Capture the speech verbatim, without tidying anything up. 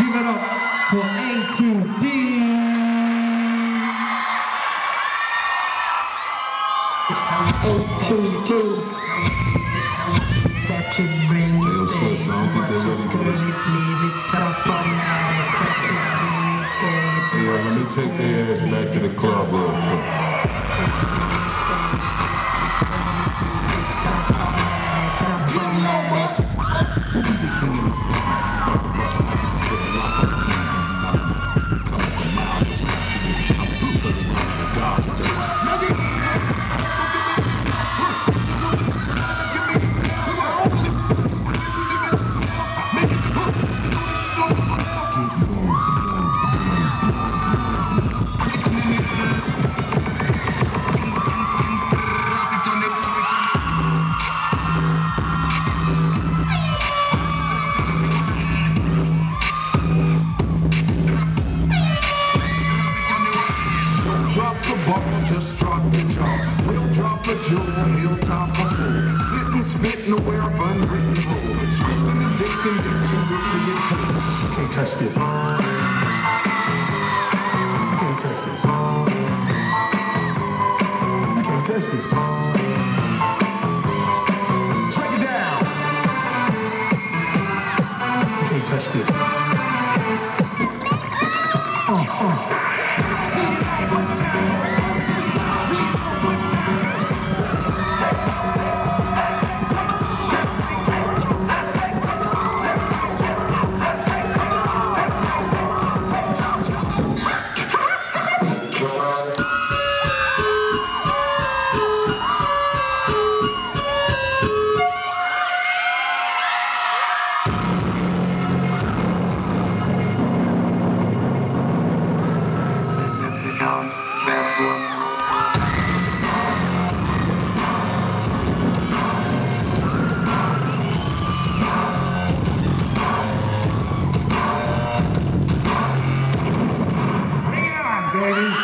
Give it up for A two D. A two D. That should bring Hey, yo, sis, I don't think they're ready for this. It's tough for now. Hey, yo, let me take their ass back to the club real quick. Just drop the jaw. We'll drop a jewel, he'll top a fool. Sitting, spitting, aware of unwritten rule. Scribbling and dicking, ditching, gripping your toes. Can't touch this. Can't touch this. Can't touch this. Break it down. Can't touch this. Uh, uh. Baby.